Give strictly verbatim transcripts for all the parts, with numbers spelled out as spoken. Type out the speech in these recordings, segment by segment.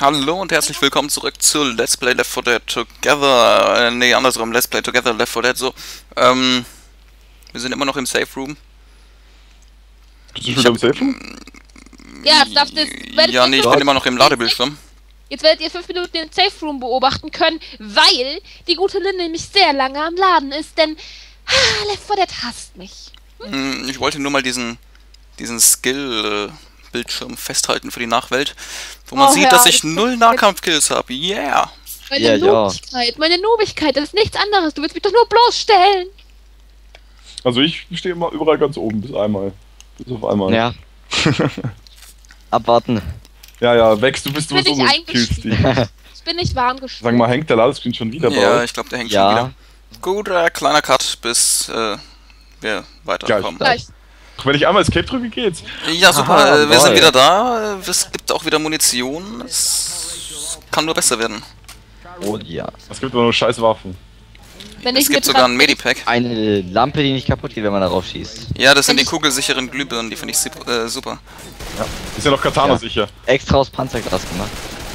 Hallo und herzlich willkommen zurück zu Let's Play Left four Dead Together. Äh, nee, andersrum, Let's Play Together Left four Dead, so. Ähm, wir sind immer noch im Safe Room. Bist du schon im Safe Room? Ja, das darf das. Ja, nee, ich bin immer noch im Ladebildschirm. Jetzt werdet ihr fünf Minuten den Safe Room beobachten können, weil die gute Lynn nämlich sehr lange am Laden ist, denn ah, Left four Dead hasst mich. Hm? Ich wollte nur mal diesen, diesen Skill... Äh, Bildschirm festhalten für die Nachwelt, wo man oh, sieht, ja, dass ich null Nahkampfkills habe. Yeah! Meine ja, Nobigkeit, ja. meine Nobigkeit, das ist nichts anderes. Du willst mich doch nur bloßstellen. Also ich stehe immer überall ganz oben, bis einmal. Bis auf einmal. Ja. Abwarten. Ja, ja, wächst, du bist Bin sowieso ich so Killstil. Ich bin nicht warm geschwungen. Sag mal, hängt der Ladescreen schon wieder bei Ja, euch? ich glaube, der hängt Ja. schon wieder. Gut, äh, kleiner Cut, bis äh, wir weiterkommen. Gleich. Wenn ich einmal Escape drücke, geht's. Ja, super, Aha, äh, wir sind toll. wieder da. Es gibt auch wieder Munition. Es kann nur besser werden. Oh ja. Es gibt nur scheiß Waffen. Wenn Es ich gibt mit sogar ein Medipack. Eine Lampe, die nicht kaputt geht, wenn man darauf schießt. Ja, das sind die ich- kugelsicheren Glühbirnen, die finde ich sup- äh, super. Ist ja noch Katana Ja. sicher. Extra aus Panzerglas gemacht.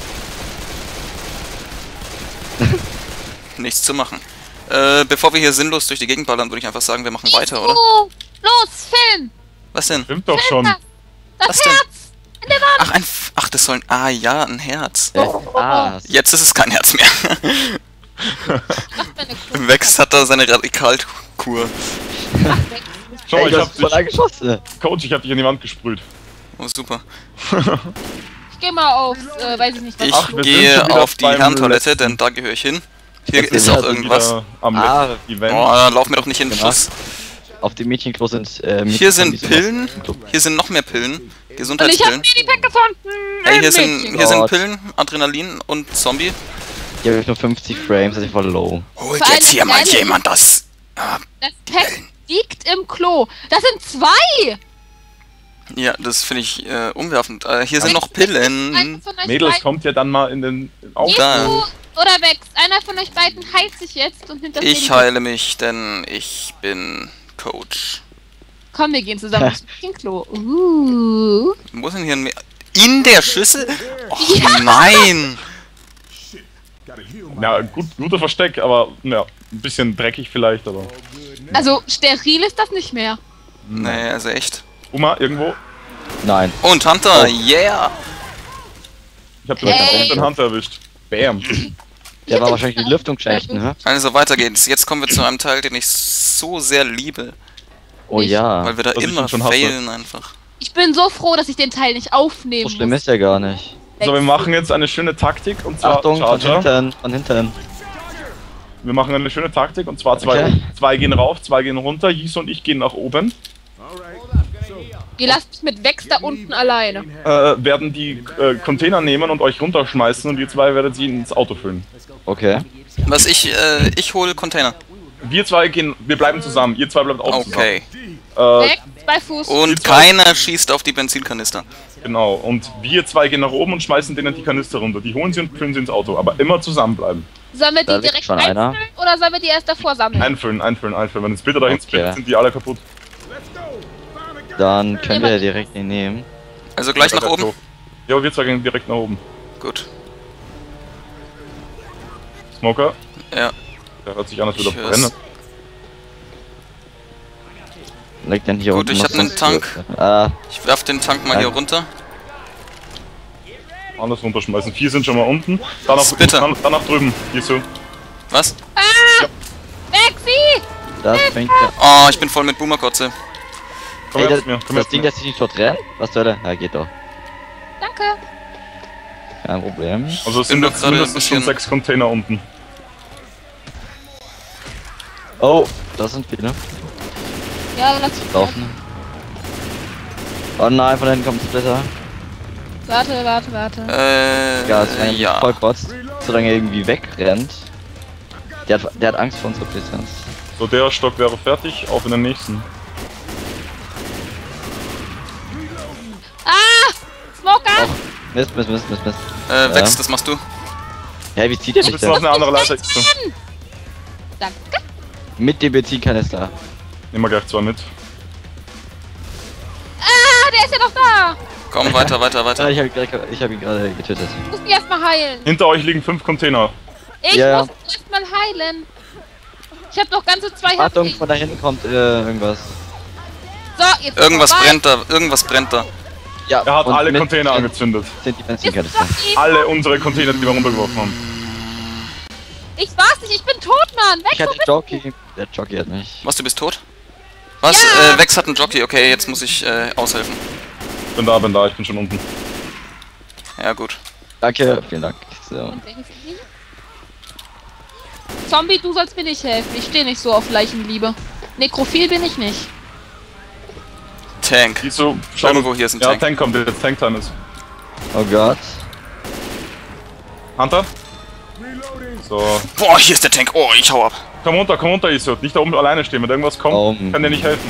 Nichts zu machen. Äh, bevor wir hier sinnlos durch die Gegend ballern, würde ich einfach sagen, wir machen weiter, oder? Oh, los, Film! Was denn? Stimmt doch schon. Das Was denn? Herz! In der Wand! Ach, ein... F Ach, das soll ein... Ah, ja, ein Herz. Äh, ah, Jetzt ist es kein Herz mehr. Macht meine Kunst. Wex hat da seine Radikalkur. Ach, weg. Schau mal, ey, ich du hab hast voll dich, angeschossen. Coach, ich hab dich in die Wand gesprüht. Oh, super. Ich geh mal auf, äh, weiß ich nicht, was Ich Ach, wir sind gehe schon wieder auf die beim Herrentoilette, letzten. denn da gehöre ich hin. Hier Das ist ist auch also irgendwas. Wieder am Ah. letzten Event. Oh, da laufen wir doch nicht in den Genau. Schuss. Auf dem Mädchenklo sind äh, Mädchen- Hier sind die so Pillen. was- Hier sind noch mehr Pillen. Und ich hab Gesundheitspillen. ein Medipack gefunden! Hey, hier Ein sind, Mädchen. hier sind Gott. Pillen, Adrenalin und Zombie. Hier habe ich nur fünfzig Frames, das ist voll low. Holt Vor jetzt allem hier mal kleine- jemand das. Ah, Das Pack liegt im Klo. Das sind zwei! ja, das finde ich äh, umwerfend. Äh, hier sind Einer noch Pillen. von euch Mädels, beiden- kommt ja dann mal in den auf. Da. Jesu oder Wex. Einer von euch beiden heilt sich jetzt und nimmt das Ich Medipack. heile mich, denn ich bin Coach. Komm, wir gehen zusammen aufs Mädchenklo. Uh. Wo sind hier ein... Me In der Schüssel? Och nein! Ja, gut, guter Versteck, aber ja, ein bisschen dreckig vielleicht, aber. Also, steril ist das nicht mehr. Nee, also echt. Uma, irgendwo. Nein. Und Hunter, yeah! Ich hab direkt Hey. auf den Hand erwischt. Bam. Der war wahrscheinlich die Lüftungsschächten, hä? Also weiter geht's. Jetzt kommen wir zu einem Teil, den ich so sehr liebe. Oh Ich- ja. Weil wir da Was ich immer schon hasse. failen einfach. Ich bin so froh, dass ich den Teil nicht aufnehmen So schlimm muss. ist der gar nicht. So, wir machen jetzt eine schöne Taktik und zwar Achtung, von Charger. hinten, von hinten. Wir machen eine schöne Taktik und zwar zwei, Okay. zwei gehen rauf, zwei gehen runter, Jis und ich gehen nach oben. Ihr lasst mich mit Wex da unten alleine. Äh, werden die äh, Container nehmen und euch runterschmeißen und ihr zwei werdet sie ins Auto füllen. Okay. Was ich, äh, ich hole Container. Wir zwei gehen, wir bleiben zusammen, ihr zwei bleibt auch Okay. zusammen. Äh, Wex, bei Fuß. Und keiner schießt auf die Benzinkanister. genau, und wir zwei gehen nach oben und schmeißen denen die Kanister runter. Die holen sie und füllen sie ins Auto, aber immer zusammenbleiben. Sollen wir Da die liegt direkt schon einer. einfüllen oder sollen wir die erst davor sammeln? Einfüllen, einfüllen, einfüllen. Wenn das Splitter dahin Okay. splittet, sind die alle kaputt. Dann können wir direkt den nehmen. Also gleich nach oben. Ja, wir zwei gehen direkt nach oben. Gut. Smoker, Ja. der hört sich an, als würde Ich er hör's. brennen. Legt dann hier Gut, unten ich noch hab nen sonst Tank. was. Ah, Ich werf den Tank mal Ja. hier runter. Anders runterschmeißen. Vier sind schon mal unten. Dann nach, Splitter. dann, dann nach drüben. Gehst du. Was? Wexi! das fängt ja. Oh, ich bin voll mit Boomerkotze. Komm Ey, her das, zu mir. Komm her das zu Ding mir. lässt sich nicht dort rennen? Was zur Hölle? Ja, geht doch. Danke. Kein Problem. Also es bin sind doch jetzt gerade ein mindestens schon bisschen- sechs Container unten. Oh, das sind viele. Ja, lass Laufen. Oh nein, von hinten kommt ein Splitter. Warte, warte, warte. Äh, Ja, solange er ja. voll kotzt, solange er irgendwie wegrennt. Der hat, der hat Angst vor unserer Präsenz. So, der Stock wäre fertig. Auf in den nächsten. Ah! Smoker! Mist, Mist, Mist, Mist, Mist. Äh, Wex, Ja. das machst du. Hä, wie zieht er Du mich bist noch denn? eine andere Leiter. Danke. Mit dem Benzinkanister. Nehmen wir gleich zwei mit. Ah, der ist ja noch da! Komm, weiter, weiter, Ja, weiter. ich habe ich hab ihn gerade getötet. Ich muss mich erstmal heilen. Hinter euch liegen fünf Container. Ich Ja, muss mich erstmal heilen. Ich hab noch ganze zwei Achtung, H P. von da hinten kommt äh, irgendwas. So, jetzt Irgendwas vorbei. brennt da, irgendwas brennt da. Ja, Er hat und alle mit- Container angezündet. Sind die Ist Benzinkanister. Jockey. Alle unsere Container, die wir runtergeworfen haben. Ich war's nicht, ich bin tot, Mann. Weg Ich hatte von mir. Jockey. Der Jockey hat mich. Was, du bist tot? Was? Ja. Äh, Vex hat einen Jockey. Okay, jetzt muss ich äh, aushelfen. Bin da, bin da, ich bin schon unten. Ja, gut. Danke, vielen Dank. So. Und wer hilft mir? Zombie, du sollst mir nicht helfen. Ich stehe nicht so auf Leichenliebe. Nekrophil bin ich nicht. Tank. Siehst du, schau Irgendwo hier ist ein Ja, Tank. Tank kommt jetzt, Tanktime ist. Oh Gott. Hunter? So. Boah, hier ist der Tank. Oh, ich hau ab. Komm runter, komm runter, Iso. Nicht da oben alleine stehen. Wenn irgendwas kommt, Oh, kann dir nicht helfen.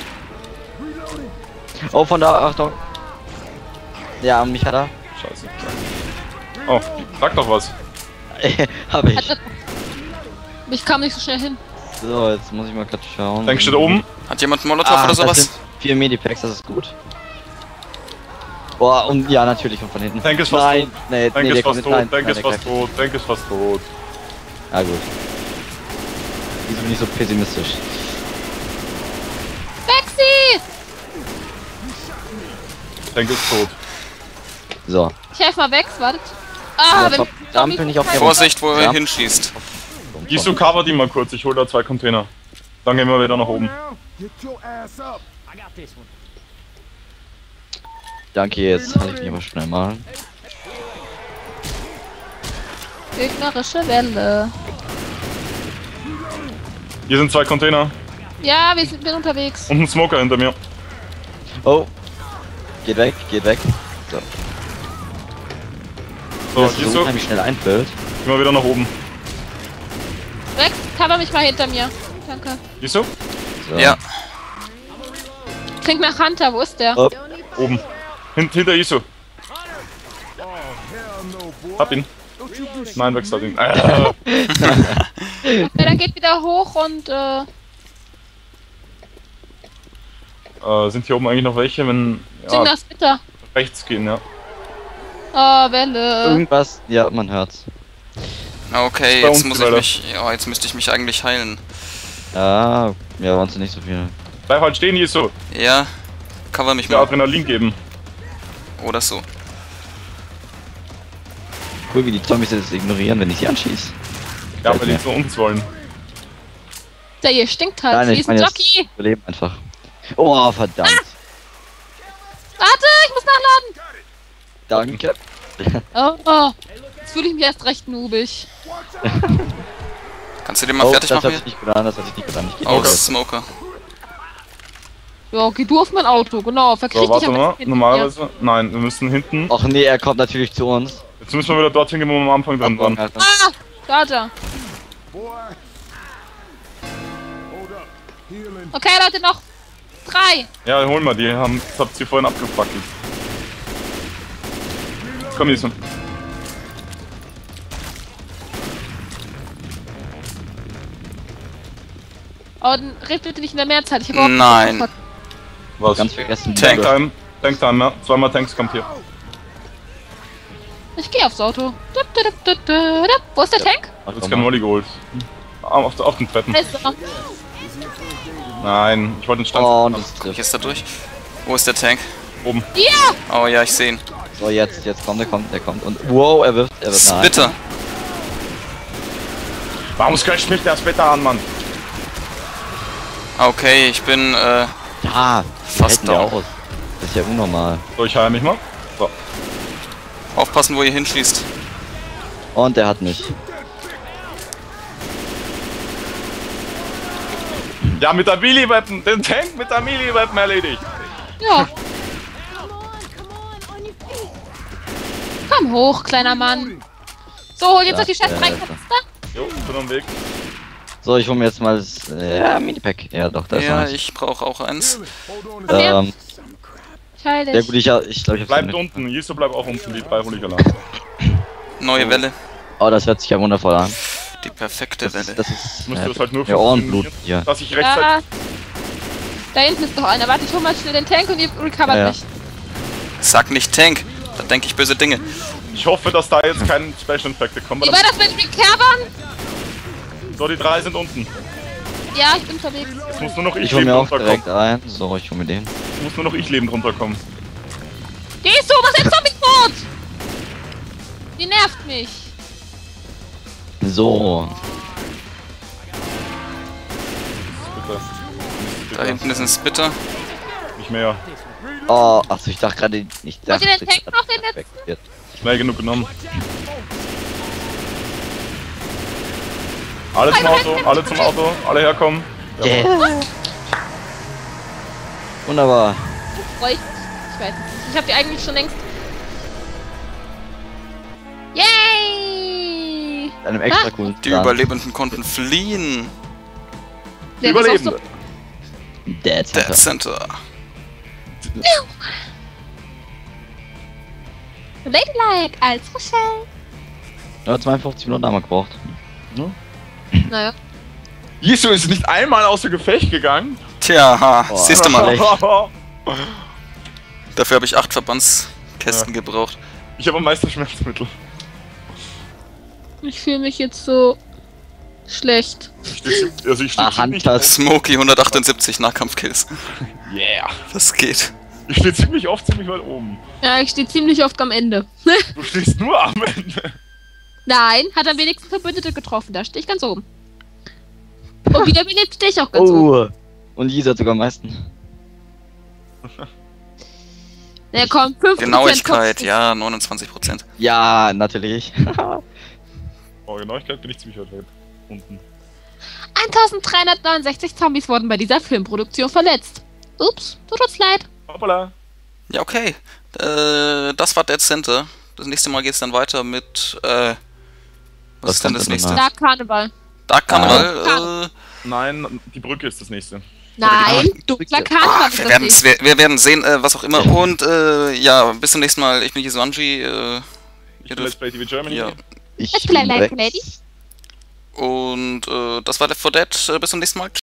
Oh, von da, Achtung. Ja, mich hat er. Scheiße. Oh, sag doch was. Hab ich. Ich kam nicht so schnell hin. So, jetzt muss ich mal gerade schauen. Tank steht da oben. Hat jemand einen Molotov Ah, oder das sowas? sind vier Medipacks, das ist gut. Boah, und ja, natürlich, und von hinten. Tank ist fast nein, tot. Nee, Tank nee, ist der fast kommt tot, nein, Tank nein, ist der fast greift. tot, Tank ist fast tot. Ah, gut. Wieso bin ich so pessimistisch? Bexi! Tank ist tot. So. Ich helfe mal Vex, wartet. Ah, Ja, wenn top. Ampel nicht auf der Vorsicht, wo er Ja. hinschießt. Iso, cover die mal kurz, ich hol da zwei Container. Dann gehen wir wieder nach oben. Danke, jetzt halte ich mich aber schnell mal. Gegnerische Welle. Hier sind zwei Container Ja, wir sind bin unterwegs. und ein Smoker hinter mir. Oh. Geht weg, geht weg. So. So, Das ist so Iso, unheimlich schnell einfällt. gehen wir wieder nach oben. Vex, cover mich mal hinter mir. Danke. Iso? So. Ja. Klingt nach Hunter, wo ist der? Oh. Oben. Hint, hinter Iso. Hab ihn. Nein, wechselt ihn. Äh, Okay, dann geht wieder hoch und äh, äh, sind hier oben eigentlich noch welche, wenn sing ja, das bitte. rechts gehen, ja. Oh, Welle. Irgendwas, ja, man hört's. Okay, Bei jetzt uns muss die ich Welle. mich. Ja, jetzt müsste ich mich eigentlich heilen. Ah, ja, waren es nicht so viele. Bleib halt stehen, Iso. Ja. Cover mich Mir mal. Adrenalin geben. Oder so. Cool, wie die Zombies das ignorieren, wenn ich sie anschieße. Ja, Gefällt weil die mir. zu uns wollen. Der hier stinkt halt. Nein, Hier ich ist ein meine Jockey. jetzt überleben einfach. Oh, verdammt. Warte, ich muss nachladen. Danke. Oh, oh. Jetzt fühle ich mich erst recht nubig. Kannst du den mal Oh, fertig das machen hat hier? sich nicht gut an, das hat sich nicht gut an. Ich geh Oh, raus. Smoker. Ja, geh du auf mein Auto, genau. Verkrieg So, dich warte am mal. besten hinter Normalerweise. Nein, wir müssen hinten. Och nee, er kommt natürlich zu uns. Jetzt müssen wir wieder dorthin gehen, wo wir am Anfang drin waren. Alter. mir. Ah, da, da. Okay, Leute, noch drei. Ja, holen wir die. Haben, das habt ihr vorhin abgefackelt. Komm, Iso. Oh, dann red bitte nicht in der Mehrzahl. Ich hab überhaupt Nein. nicht Was? Ganz vergessen. Tank. Tanktime. Tanktime, ja. Zweimal Tanks kommt hier. Ich geh aufs Auto. Dup, dup, dup, dup, dup. Wo ist der Tank? Ach, Jetzt komm kein mal. Molly geholt. Ah, Auf, auf den Treppen. Also, Nein, ich wollte den Stand Oh, und das Ich trifft. jetzt da durch. Wo ist der Tank? oben. ja! Oh ja, ich sehe ihn. So, jetzt, jetzt kommt er, kommt, er kommt. Und wow, er wirft, er wird. Nein. Bitte. Warum scratcht mich der Splitter an, Mann? Okay, ich bin äh, Ja, Fast fast der down. aus. Das ist ja unnormal. So, ich heile mich mal. So. aufpassen, wo ihr hinschießt. Und er hat mich. Ja, mit der Melee-Weapon, den Tank mit der Melee-Weapon erledigt. Ja. Komm hoch, kleiner Mann. So, hol jetzt Ja, noch die scheiß äh, drei Kanister. Jo, ich bin am Weg. So, ich hole mir jetzt mal das äh, ja, Minipack. Ja, doch, das Ja, war's. ich brauche auch eins. Ähm, Ich heil dich. ja gut, ich, ja, ich glaube, ich hab's Bleibt nicht- unten, Jiso bleibt auch unten, die drei hol ich allein. Neue Welle. Oh, das hört sich ja wundervoll an. Die perfekte Das Welle. ist, das ist Ich müsste äh, das halt nur ja, Ohrenblut funktionieren, hier. dass ich rechtzeitig... Ja. Da hinten ist noch einer. Warte, ich hol mal schnell den Tank und ihr recovert Ja, ja. mich. Sag nicht Tank, da denke ich böse Dinge. Ich hoffe, dass da jetzt kein Special Infected kommt. Wie war das mit Recappern? So, die drei sind unten. Ja, ich bin unterwegs. Jetzt muss nur noch ich, Ich hol lebend mir auch runterkommen. direkt ein. So, ich hol mir den. Jetzt muss nur noch ich lebend runterkommen. Gehst du, was ist Zombie tot? Die nervt mich. So. Bitte. Da hinten ist ein Spitter. Nicht mehr. Oh, achso, ich dachte gerade, ich Wollt dachte, ihr den Tank noch, den weg letzten? wird. Schnell genug genommen. Alle zum Auto, alle zum Auto, alle herkommen. Yeah. Wunderbar. Freu ich mich? Ich weiß es nicht. Ich hab die eigentlich schon längst. Yay! Einem extra coolen Die Plan. Überlebenden konnten fliehen. Der ist auch Überlebende. Dead Dead Center. Center. So ladylike als Rochelle. Nur zweiundfünfzig Minuten haben wir gebraucht. Naja. Jesu ist nicht einmal außer Gefecht gegangen. Tja, ha, Boah. siehst du mal. Schlecht. Dafür habe ich acht Verbandskästen Ja. gebraucht. Ich habe am meisten Schmerzmittel. Ich fühle mich jetzt so schlecht. Ich steh, also ich stehe Ah, ziemlich, Hunters. Smokey hundertachtundsiebzig Nahkampfkills. yeah. Das geht. Ich stehe ziemlich oft ziemlich weit oben. Ja, ich stehe ziemlich oft am Ende. Du stehst nur am Ende. Nein, hat am wenigsten Verbündete getroffen. Da stehe ich ganz oben. Und wiederbelebt stehe ich auch ganz oben. Oh. Und Lisa hat sogar am meisten. Na komm, fünf Prozent Genauigkeit, Kopf- ja, neunundzwanzig Prozent. Ja, natürlich. Oh, Genauigkeit bin ich ziemlich weit weg. Unten. eintausenddreihundertneunundsechzig Zombies wurden bei dieser Filmproduktion verletzt. Ups, tut uns leid. Hoppala. Ja, okay. Äh, das war Dead Center. Das nächste Mal geht's dann weiter mit, äh, was, Was ist denn kommt das denn nächste? danach? Dark Karneval. Dark Carnival, äh, Nein, die Brücke ist das nächste. Nein, dunkler Karneval ah, ist wir das werden nicht. wir, wir werden sehen, äh, was auch immer. Und, äh, ja, bis zum nächsten Mal. Ich bin Jizuanji, äh, Ich bin Let's Play T V Germany. ja. Ich Let's play bin like weg. a lady. Und, äh, das war Left four Dead. Äh, bis zum nächsten Mal.